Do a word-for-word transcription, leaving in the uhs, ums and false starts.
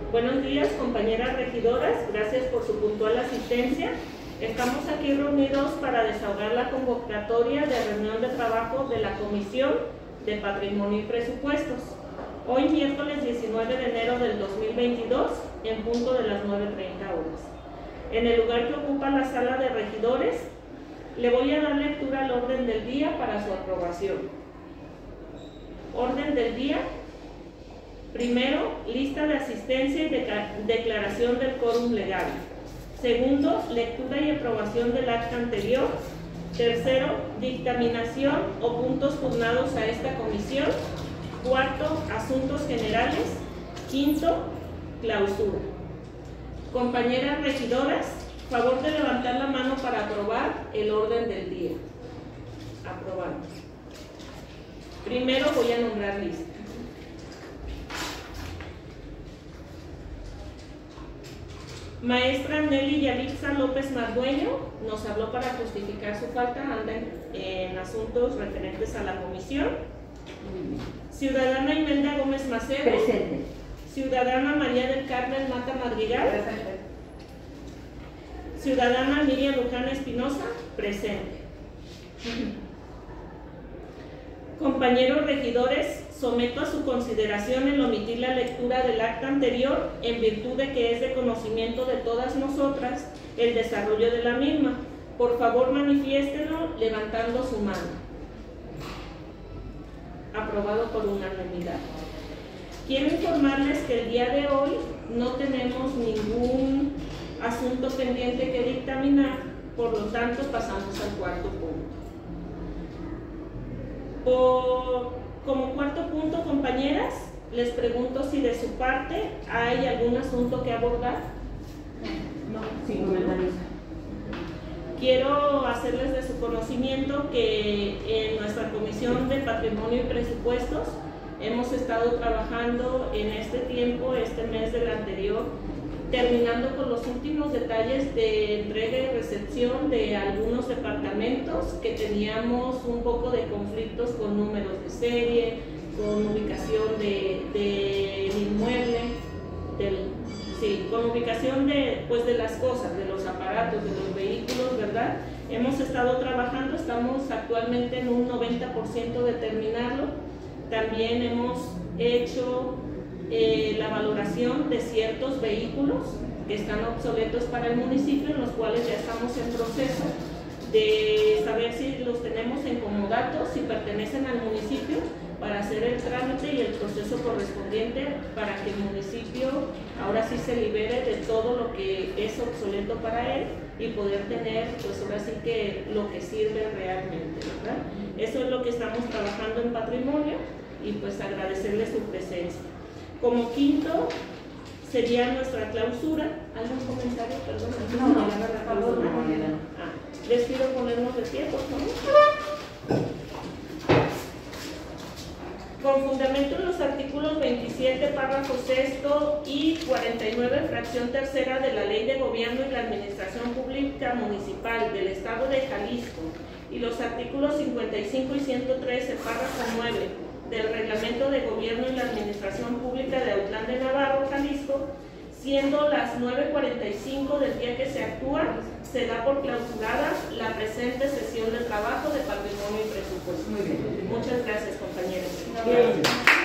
Buenos días, compañeras regidoras, gracias por su puntual asistencia. Estamos aquí reunidos para desahogar la convocatoria de reunión de trabajo de la Comisión de Patrimonio y Presupuestos. Hoy, miércoles diecinueve de enero del dos mil veintidós, en punto de las nueve treinta horas. En el lugar que ocupa la sala de regidores, le voy a dar lectura al orden del día para su aprobación. Orden del día. Primero, lista de asistencia y declaración del quórum legal. Segundo, lectura y aprobación del acta anterior. Tercero, dictaminación o puntos pugnados a esta comisión. Cuarto, asuntos generales. Quinto, clausura. Compañeras regidoras, favor de levantar la mano para aprobar el orden del día. Aprobado. Primero voy a nombrar lista. Maestra Nelly Yalitza López Mardueño nos habló para justificar su falta, anda en, en asuntos referentes a la comisión. Ciudadana Imelda Gómez Macedo. Presente. Ciudadana María del Carmen Mata Madrigal. Presente. Ciudadana Miriam Luján Espinosa. Presente. Compañeros regidores, someto a su consideración el omitir la lectura del acta anterior en virtud de que es de conocimiento de todas nosotras el desarrollo de la misma. Por favor, manifiéstenlo levantando su mano. Aprobado por unanimidad. Quiero informarles que el día de hoy no tenemos ningún asunto pendiente que dictaminar, por lo tanto pasamos al cuarto punto. Por, como cuarto punto, compañeras, les pregunto si de su parte hay algún asunto que abordar. No, sin comentarios. Quiero hacerles de su conocimiento que en nuestra Comisión de Patrimonio y Presupuestos hemos estado trabajando en este tiempo, este mes del anterior, terminando con los últimos detalles de entrega y recepción de algunos departamentos que teníamos un poco de conflictos con números de serie, con ubicación de, de inmueble, del, sí, con ubicación de, pues de las cosas, de los aparatos, de los vehículos, ¿verdad? Hemos estado trabajando, estamos actualmente en un noventa por ciento de terminarlo. También hemos hecho Eh, la valoración de ciertos vehículos que están obsoletos para el municipio, en los cuales ya estamos en proceso de saber si los tenemos en comodato, si pertenecen al municipio, para hacer el trámite y el proceso correspondiente para que el municipio ahora sí se libere de todo lo que es obsoleto para él y poder tener, pues ahora sí que lo que sirve realmente, ¿verdad? Eso es lo que estamos trabajando en patrimonio y pues agradecerle su presencia. Como quinto, sería nuestra clausura. ¿Algún comentario? Perdón. No, no, por favor, no. Ah, les pido ponernos de pie, por favor. Con fundamento en los artículos veintisiete, párrafo sexto y cuarenta y nueve, fracción tercera de la Ley de Gobierno y la Administración Pública Municipal del Estado de Jalisco y los artículos cincuenta y cinco y ciento trece, párrafo nueve, del Reglamento de Gobierno y la Administración Pública de Autlán de Navarro, Jalisco, siendo las nueve cuarenta y cinco del día que se actúa, se da por clausurada la presente sesión de trabajo de Patrimonio y Presupuesto. Muy bien. Muchas gracias, compañeros. Bien.